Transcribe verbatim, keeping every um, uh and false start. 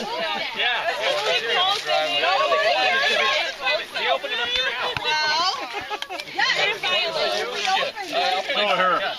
Yeah. He opened it up your house. Well, yeah, it's finally we opened it. Show her.